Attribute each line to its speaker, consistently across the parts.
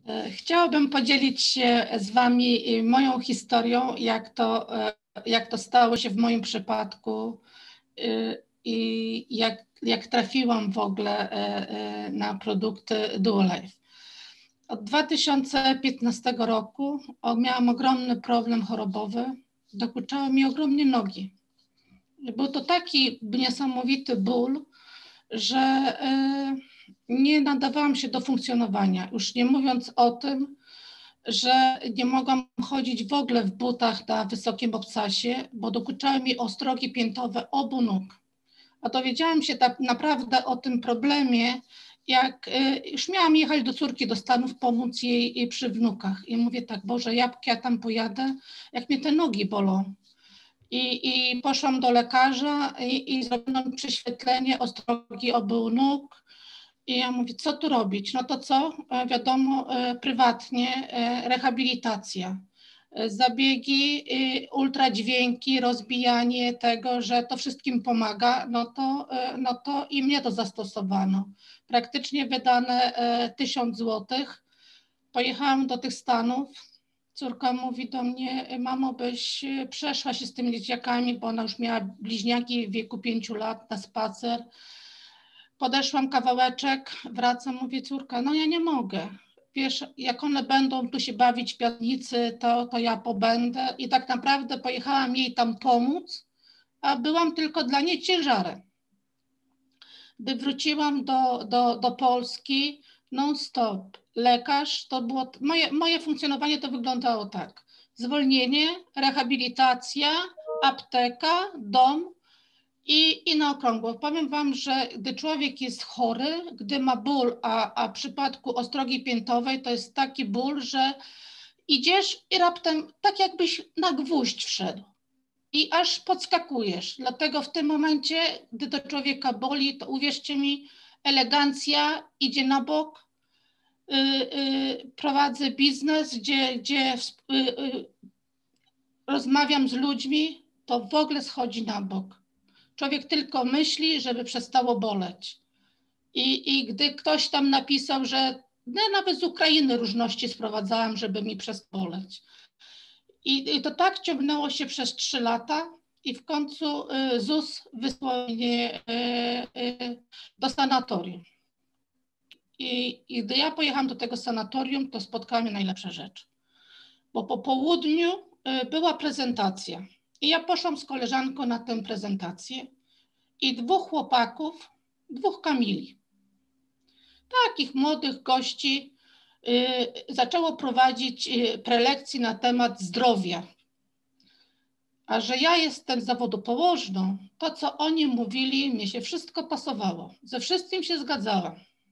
Speaker 1: Chciałabym podzielić się z Wami moją historią, jak to stało się w moim przypadku i jak trafiłam w ogóle na produkty Duolife. Od 2015 roku miałam ogromny problem chorobowy, dokuczały mi ogromnie nogi. Był to taki niesamowity ból, że nie nadawałam się do funkcjonowania. Już nie mówiąc o tym, że nie mogłam chodzić w ogóle w butach na wysokim obcasie, bo dokuczały mi ostrogi piętowe obu nóg. A dowiedziałam się tak naprawdę o tym problemie, jak już miałam jechać do córki do Stanów, pomóc jej przy wnukach. I mówię tak, Boże, jak ja tam pojadę, jak mnie te nogi bolą. I poszłam do lekarza i zrobiono prześwietlenie ostrogi obu nóg. I ja mówię, co tu robić? No to co? Wiadomo, prywatnie rehabilitacja. Zabiegi, ultradźwięki, rozbijanie tego, że to wszystkim pomaga, no to i mnie to zastosowano. Praktycznie wydane 1000 złotych. Pojechałam do tych Stanów. Córka mówi do mnie, mamo, byś przeszła się z tymi dzieciakami, bo ona już miała bliźniaki w wieku 5 lat na spacer. Podeszłam kawałeczek, wracam, mówię, córka, no ja nie mogę. Wiesz, jak one będą tu się bawić w piwnicy, to ja pobędę. I tak naprawdę pojechałam jej tam pomóc, a byłam tylko dla niej ciężarem. Gdy wróciłam do Polski, non-stop, lekarz, to było, moje funkcjonowanie to wyglądało tak. Zwolnienie, rehabilitacja, apteka, dom i na okrągło. Powiem Wam, że gdy człowiek jest chory, gdy ma ból, a w przypadku ostrogi piętowej to jest taki ból, że idziesz i raptem tak jakbyś na gwóźdź wszedł. I aż podskakujesz. Dlatego w tym momencie, gdy to człowieka boli, to uwierzcie mi, elegancja idzie na bok. Prowadzę biznes, gdzie rozmawiam z ludźmi, to w ogóle schodzi na bok. Człowiek tylko myśli, żeby przestało boleć. I gdy ktoś tam napisał, że nawet z Ukrainy różności sprowadzałam, żeby mi przestało boleć. I to tak ciągnęło się przez 3 lata i w końcu ZUS wysłał mnie do sanatorium. I gdy ja pojechałam do tego sanatorium, to spotkała mnie najlepsza rzecz. Bo po południu była prezentacja. I ja poszłam z koleżanką na tę prezentację i 2 chłopaków, 2 Kamili, takich młodych gości, zaczęło prowadzić prelekcje na temat zdrowia. A że ja jestem z zawodu położną, to co oni mówili, mnie się wszystko pasowało. Ze wszystkim się zgadzałam.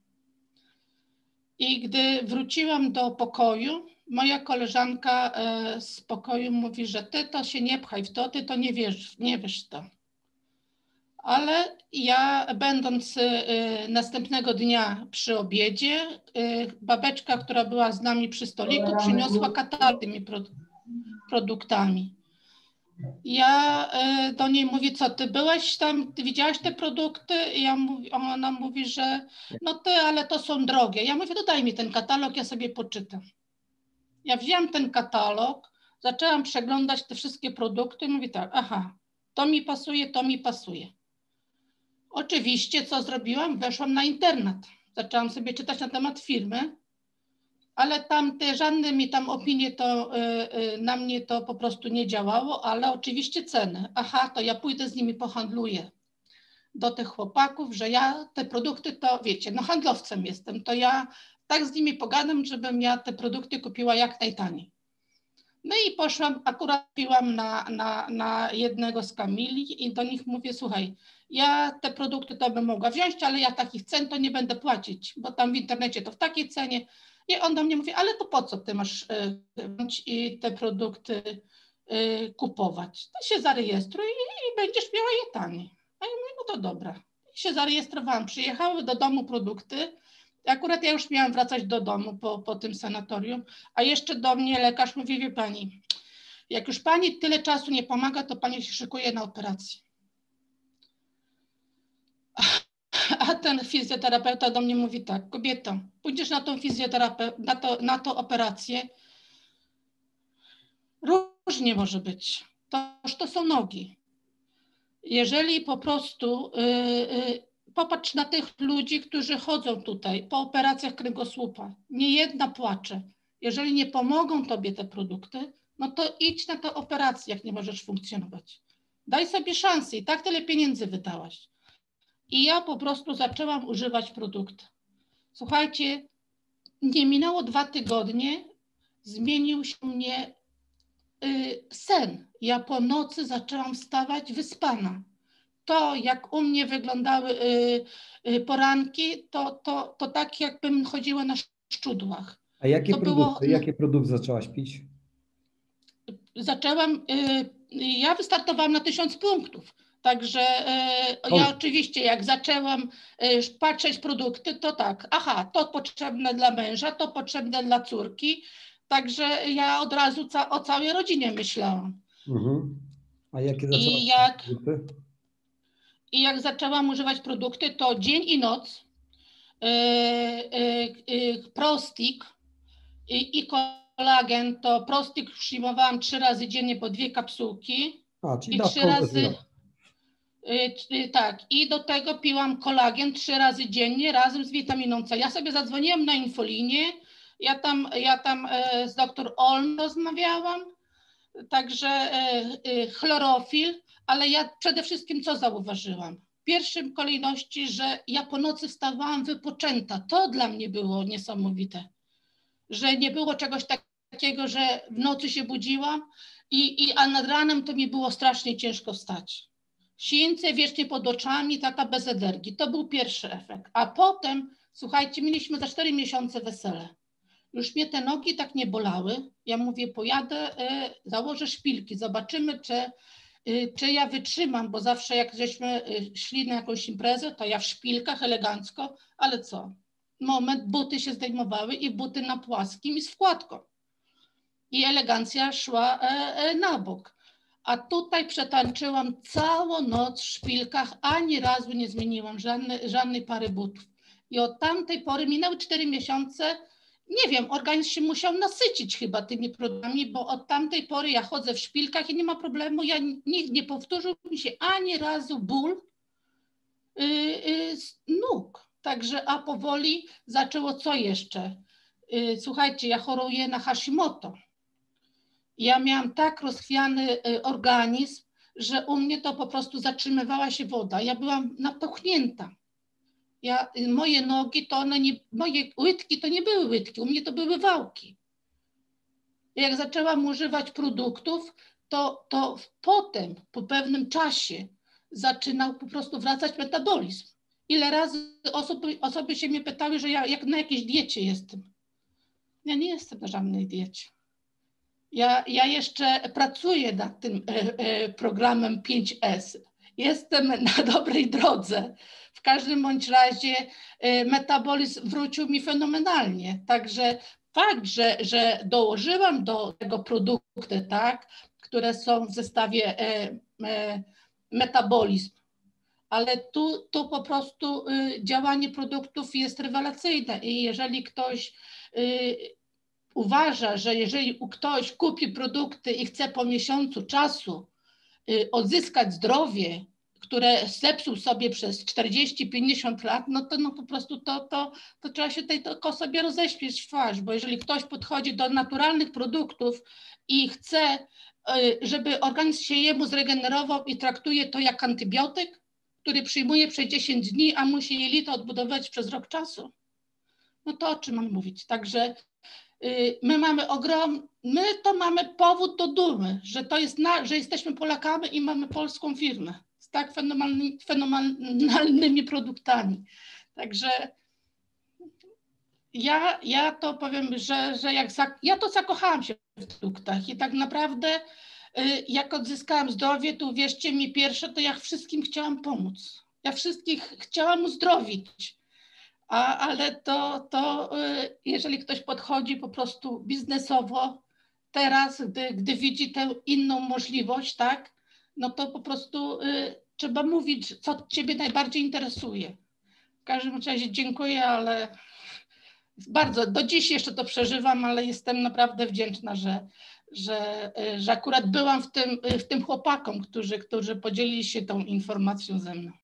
Speaker 1: I gdy wróciłam do pokoju, moja koleżanka z pokoju mówi, że ty to się nie pchaj w to, ty to nie wiesz to. Ale ja będąc następnego dnia przy obiedzie, babeczka, która była z nami przy stoliku, przyniosła katalog tymi produktami. Ja do niej mówię, co ty byłeś tam, ty widziałaś te produkty? Ona mówi, że no ty, ale to są drogie. Ja mówię, to daj mi ten katalog, ja sobie poczytam. Ja wzięłam ten katalog, zaczęłam przeglądać te wszystkie produkty i mówię tak, aha, to mi pasuje, to mi pasuje. Oczywiście, co zrobiłam? Weszłam na internet. Zaczęłam sobie czytać na temat firmy, ale tam żadne mi tam opinie to na mnie to po prostu nie działało, ale oczywiście ceny. Aha, to ja pójdę z nimi pohandluję do tych chłopaków, że ja te produkty to, wiecie, no handlowcem jestem, to ja tak z nimi pogadam, żebym ja te produkty kupiła jak najtaniej. No i poszłam, akurat piłam na jednego z Kamili i do nich mówię, słuchaj, ja te produkty to bym mogła wziąć, ale ja takich cen to nie będę płacić, bo tam w internecie to w takiej cenie. I on do mnie mówi, ale to po co ty masz i te produkty kupować? To się zarejestruj i będziesz miała je taniej. A ja mówię, no to dobra. I się zarejestrowałam, przyjechały do domu produkty. Akurat ja już miałam wracać do domu po tym sanatorium, a jeszcze do mnie lekarz mówi, wie pani, jak już pani tyle czasu nie pomaga, to pani się szykuje na operację. A ten fizjoterapeuta do mnie mówi tak: kobieto, pójdziesz na tą fizjoterapeutę, na tą operację, różnie może być. To są nogi. Jeżeli po prostu popatrz na tych ludzi, którzy chodzą tutaj po operacjach kręgosłupa, niejedna płacze. Jeżeli nie pomogą tobie te produkty, no to idź na tę operację, jak nie możesz funkcjonować. Daj sobie szansę i tak tyle pieniędzy wydałaś. I ja po prostu zaczęłam używać produktu. Słuchajcie, nie minęło 2 tygodnie, zmienił się mnie sen. Ja po nocy zaczęłam wstawać wyspana. To, jak u mnie wyglądały poranki, to tak, jakbym chodziła na szczudłach.
Speaker 2: A jakie
Speaker 1: To
Speaker 2: produkty,
Speaker 1: było,
Speaker 2: jakie produkty zaczęłaś pić?
Speaker 1: ja wystartowałam na 1000 punktów. Także ja oczywiście, jak zaczęłam patrzeć produkty, to tak, aha, to potrzebne dla męża, to potrzebne dla córki. Także ja od razu o całej rodzinie myślałam.
Speaker 2: A jakie zaczęłaś produkty?
Speaker 1: I jak zaczęłam używać produkty, to dzień i noc, Prostic i kolagen, to Prostic przyjmowałam 3 razy dziennie po 2 kapsułki.
Speaker 2: Czyli
Speaker 1: I 3 razy, tak, i do tego piłam kolagen 3 razy dziennie razem z witaminą C. Ja sobie zadzwoniłam na infolinię, ja tam z dr Olm rozmawiałam, także chlorofil, ale ja przede wszystkim co zauważyłam? W pierwszym kolejności, że ja po nocy wstawałam wypoczęta. To dla mnie było niesamowite, że nie było czegoś takiego, że w nocy się budziłam, a nad ranem to mi było strasznie ciężko wstać. Sińce wiecznie pod oczami, taka bez energii. To był pierwszy efekt. A potem, słuchajcie, mieliśmy za 4 miesiące wesele. Już mnie te nogi tak nie bolały. Ja mówię, pojadę, założę szpilki, zobaczymy, czy ja wytrzymam, bo zawsze jak żeśmy szli na jakąś imprezę, to ja w szpilkach elegancko, ale co? Moment, buty się zdejmowały i buty na płaskim i z wkładką. I elegancja szła na bok. A tutaj przetańczyłam całą noc w szpilkach, ani razu nie zmieniłam żadnej pary butów. I od tamtej pory minęły 4 miesiące, nie wiem, organizm się musiał nasycić chyba tymi produktami, bo od tamtej pory ja chodzę w szpilkach i nie ma problemu, nie powtórzył mi się ani razu ból z nóg. Także, a powoli zaczęło co jeszcze? Słuchajcie, ja choruję na Hashimoto. Ja miałam tak rozchwiany organizm, że u mnie to po prostu zatrzymywała się woda. Ja byłam napuchnięta. Moje nogi, moje łydki to nie były łydki, u mnie to były wałki. Jak zaczęłam używać produktów, to potem, po pewnym czasie zaczynał po prostu wracać metabolizm. Ile razy osoby się mnie pytały, że ja na jakiejś diecie jestem. Ja nie jestem na żadnej diecie. Ja jeszcze pracuję nad tym programem 5S. Jestem na dobrej drodze. W każdym bądź razie metabolizm wrócił mi fenomenalnie. Także fakt, że dołożyłam do tego produkty, tak, które są w zestawie metabolizm, ale tu po prostu działanie produktów jest rewelacyjne i jeżeli ktoś uważa, że jeżeli ktoś kupi produkty i chce po miesiącu czasu odzyskać zdrowie, które zepsuł sobie przez 40-50 lat, no to po prostu to trzeba się tylko sobie roześmieć w twarz, bo jeżeli ktoś podchodzi do naturalnych produktów i chce, żeby organizm się jemu zregenerował i traktuje to jak antybiotyk, który przyjmuje przez 10 dni, a musi jelita odbudować przez rok czasu, no to o czym mam mówić? Także my to mamy powód do dumy, że jesteśmy Polakami i mamy polską firmę z tak fenomenalnymi produktami. Także ja to powiem, że ja to zakochałam się w produktach i tak naprawdę jak odzyskałam zdrowie, to uwierzcie mi, pierwsze to ja wszystkim chciałam pomóc. Ja wszystkich chciałam uzdrowić. Ale to jeżeli ktoś podchodzi po prostu biznesowo teraz, gdy widzi tę inną możliwość, tak, no to po prostu trzeba mówić, co ciebie najbardziej interesuje. każdym razie dziękuję, ale bardzo, do dziś jeszcze to przeżywam, ale jestem naprawdę wdzięczna, że akurat byłam w tym chłopakom, którzy podzielili się tą informacją ze mną.